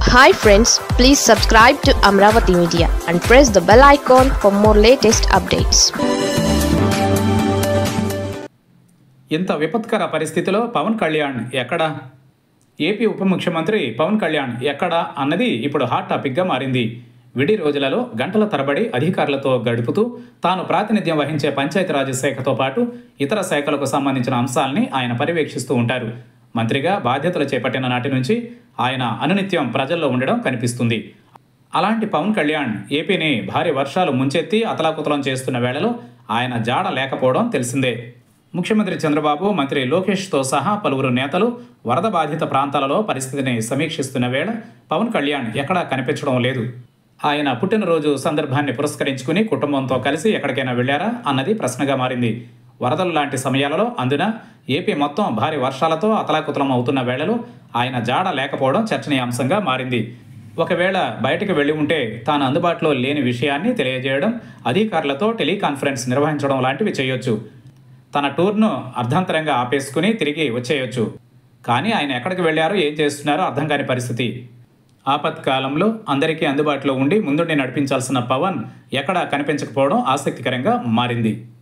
Hi friends, please subscribe to Amravati Media and press the bell icon for more latest updates. ఇంత విపత్కర పరిస్థితిలో పవన్ కళ్యాణ్ ఎక్కడా? AP ఉప ముఖ్యమంత్రి పవన్ కళ్యాణ్ ఎక్కడా అన్నది ఇప్పుడు హాట్ టాపిక్గా మారింది. విడి రోజులలో గంటల తరబడి అధికారులతో గడుపుతూ తాను ప్రాతినిధ్యం వహించే పంచాయతీరాజ్ శాఖతో పాటు ఇతర శాఖలకు సంబంధించిన అంశాలని ఆయన పర్యవేక్షిస్తూ ఉంటారు. మంత్రిగా బాధ్యతలు చేపట్టిన నాటి నుంచి ఆయన అనునిత్యం ప్రజల్లో ఉండడం కనిపిస్తుంది. అలాంటి పవన్ కళ్యాణ్ ఏపీని భారీ వర్షాలు ముంచెత్తి అతలాకుతలం చేస్తున్న వేళలో ఆయన జాడ లేకపోవడం తెలిసిందే. ముఖ్యమంత్రి చంద్రబాబు, మంత్రి లోకేష్తో సహా పలువురు నేతలు వరద బాధిత ప్రాంతాలలో పరిస్థితిని సమీక్షిస్తున్న వేళ పవన్ కళ్యాణ్ ఎక్కడా కనిపించడం లేదు. ఆయన పుట్టినరోజు సందర్భాన్ని పురస్కరించుకుని కుటుంబంతో కలిసి ఎక్కడికైనా వెళ్లారా అన్నది ప్రశ్నగా మారింది. వరదలు లాంటి సమయాలలో, అందున ఏపీ మొత్తం భారీ వర్షాలతో అతలాకుతలం అవుతున్న వేళలో ఆయన జాడ లేకపోవడం చర్చనీయాంశంగా మారింది. ఒకవేళ బయటకు వెళ్ళి ఉంటే తాను అందుబాటులో లేని విషయాన్ని తెలియజేయడం, అధికారులతో టెలికాన్ఫరెన్స్ నిర్వహించడం లాంటివి చేయొచ్చు. తన టూర్ను అర్ధాంతరంగా ఆపేసుకుని తిరిగి వచ్చేయొచ్చు. కానీ ఆయన ఎక్కడికి వెళ్ళారో, ఏం చేస్తున్నారో అర్థం కాని పరిస్థితి. ఆపత్కాలంలో అందరికీ అందుబాటులో ఉండి ముందుండి నడిపించాల్సిన పవన్ ఎక్కడా కనిపించకపోవడం ఆసక్తికరంగా మారింది.